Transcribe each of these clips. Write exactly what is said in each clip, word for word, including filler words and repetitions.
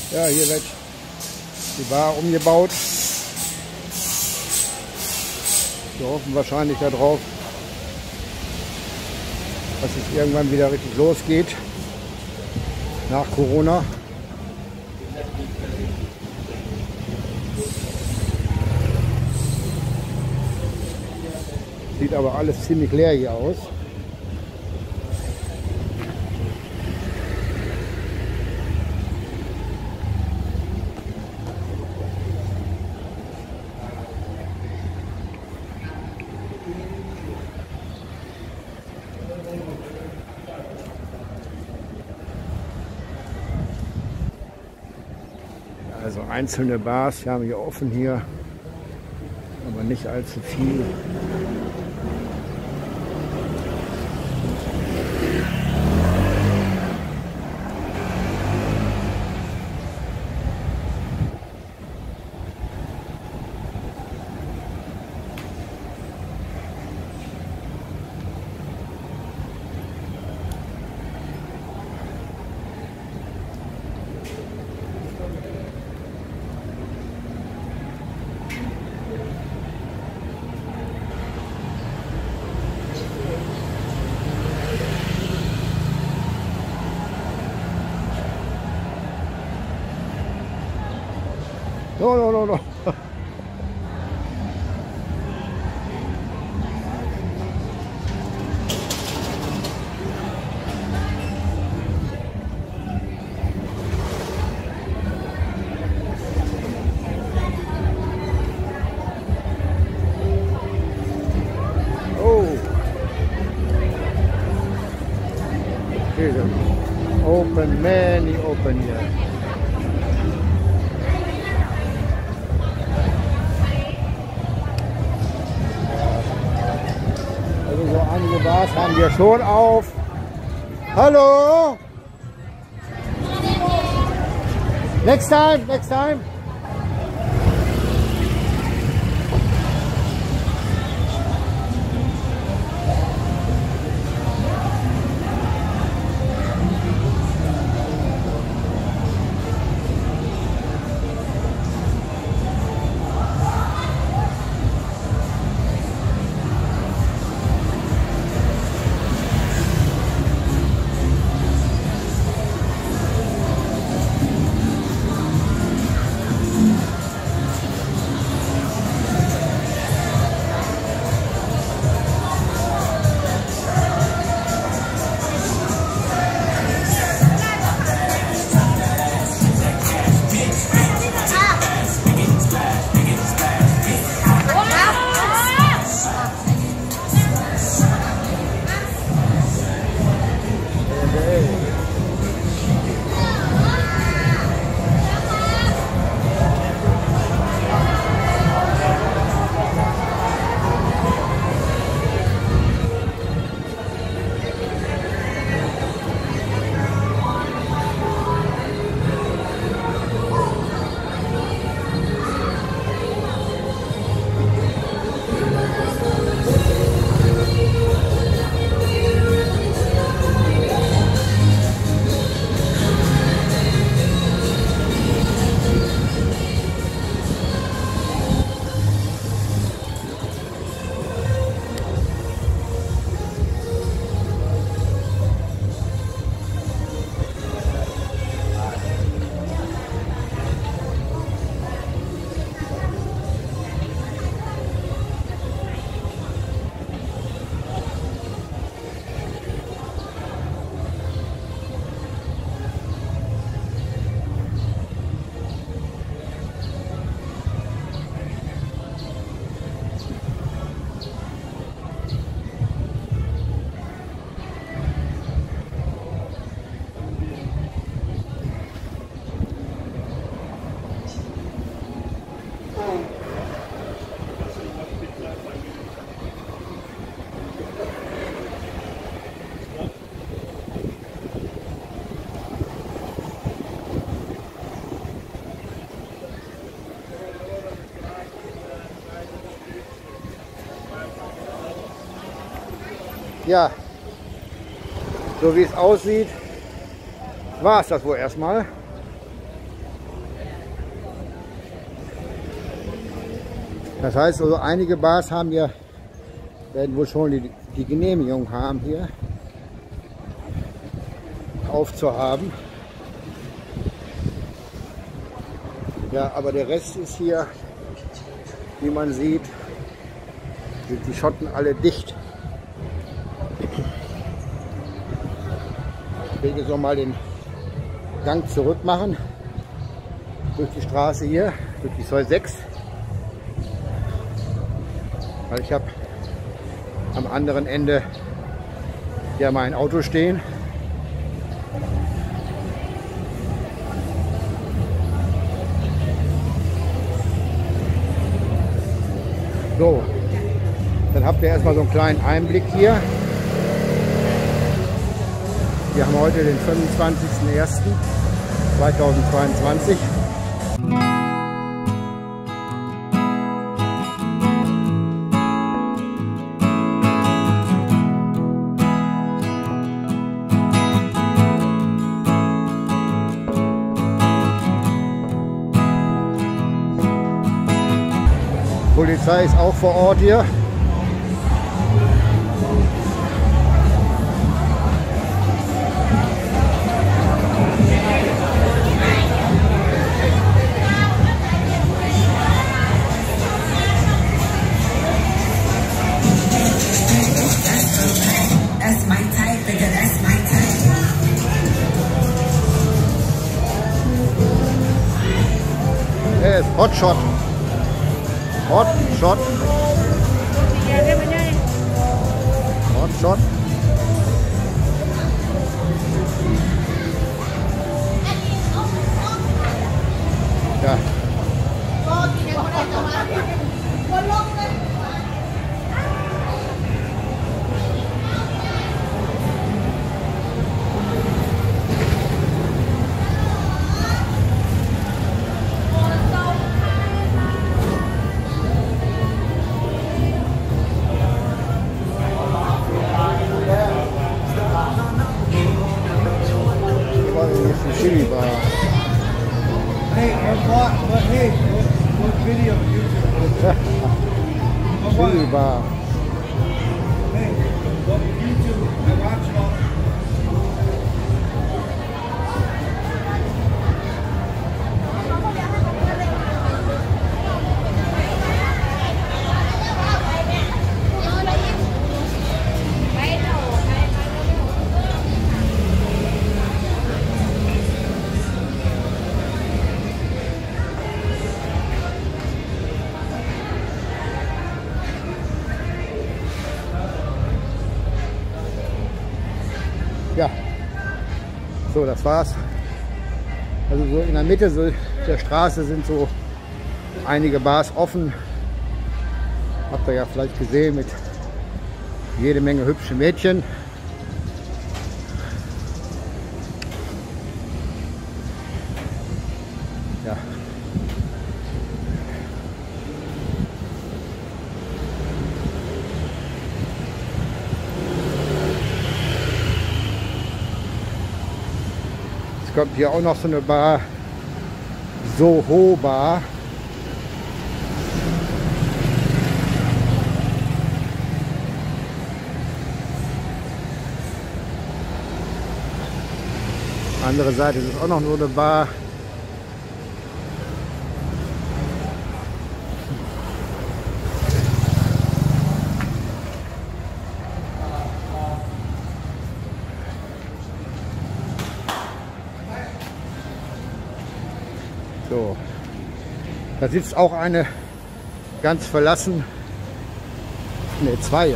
Ja, hier wird die Bar umgebaut. Wir hoffen wahrscheinlich darauf, dass es irgendwann wieder richtig losgeht nach Corona. Sieht aber alles ziemlich leer hier aus. Also einzelne Bars haben hier offen hier, aber nicht allzu viel. No, no, no, no. Oh. Okay, then. Open, many open here. So einige Bars haben wir schon auf. Hallo? Next time, next time. Ja, so wie es aussieht, war es das wohl erstmal. Das heißt also, einige Bars haben hier, werden wohl schon die, die Genehmigung haben, hier aufzuhaben. Ja, aber der Rest ist hier, wie man sieht, sind die Schotten alle dicht. Ich will jetzt noch mal den Gang zurück machen durch die Straße hier, durch die Zoll sechs. Weil ich habe am anderen Ende ja mein Auto stehen. So, dann habt ihr erstmal so einen kleinen Einblick hier. Wir haben heute den fünfundzwanzigsten ersten zweitausendzweiundzwanzig. Polizei ist auch vor Ort hier. Er ist Hotshot. Hotshot. Hotshot. Ja. Chili Bar. Hey, what, what, hey, what, what video YouTube? Chili Bar. Hey, what YouTube? I watch all. Ja, so, das war's. Also so in der Mitte so der Straße sind so einige Bars offen. Habt ihr ja vielleicht gesehen, mit jede Menge hübschen Mädchen. Ja. Es kommt hier auch noch so eine Bar, Soho Bar. Andere Seite ist auch noch so eine Bar. So, da sitzt auch eine ganz verlassen, ne, zwei.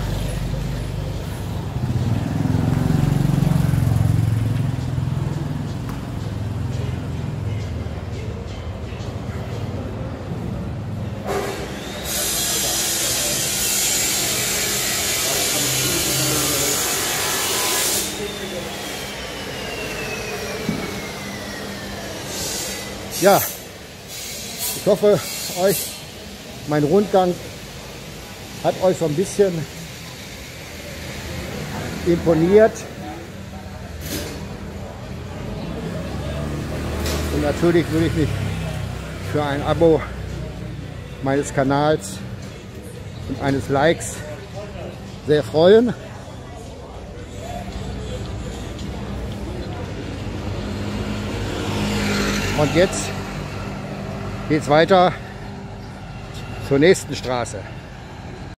Ja, ich hoffe, euch mein Rundgang hat euch so ein bisschen imponiert. Und natürlich würde ich mich für ein Abo meines Kanals und eines Likes sehr freuen. Und jetzt geht es weiter zur nächsten Straße.